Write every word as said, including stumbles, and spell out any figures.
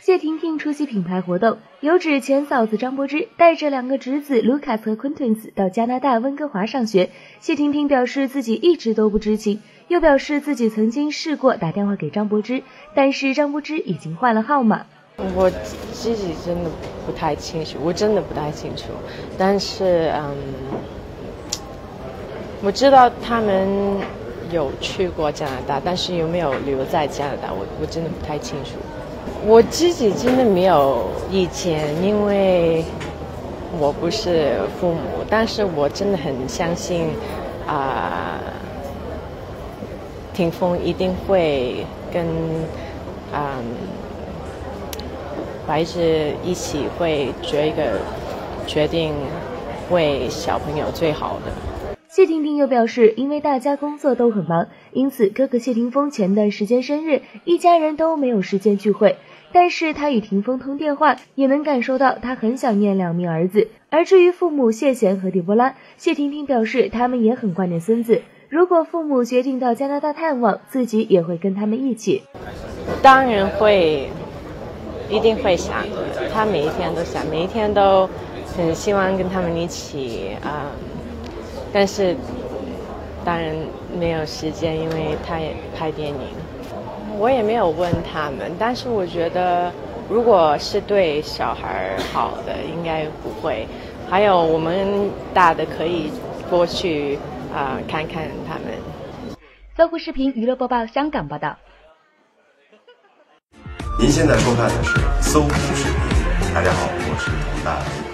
谢婷婷出席品牌活动，有指前嫂子张柏芝带着两个侄子卢卡斯和昆顿斯到加拿大温哥华上学。谢婷婷表示自己一直都不知情，又表示自己曾经试过打电话给张柏芝，但是张柏芝已经换了号码。 我自己真的不太清楚，我真的不太清楚，但是嗯，我知道他们有去过加拿大，但是有没有留在加拿大，我我真的不太清楚。我自己真的没有意见，因为我不是父母，但是我真的很相信啊、呃，霆锋一定会跟啊、呃、白芝一起会做一个决定，为小朋友最好的。 谢婷婷又表示，因为大家工作都很忙，因此哥哥谢霆锋前段时间生日，一家人都没有时间聚会。但是他与霆锋通电话，也能感受到他很想念两名儿子。而至于父母谢贤和狄波拉，谢婷婷表示他们也很挂念孙子，如果父母决定到加拿大探望，自己也会跟他们一起。 当然会，一定会想的，他每一天都想，每一天都很希望跟他们一起啊、呃，但是当然没有时间，因为他也拍电影。我也没有问他们，但是我觉得如果是对小孩好的，应该不会。还有我们大的可以过去啊、呃、看看他们。 搜狐视频娱乐播报香港报道。 您现在收看的是搜狐视频，大家好，我是童大。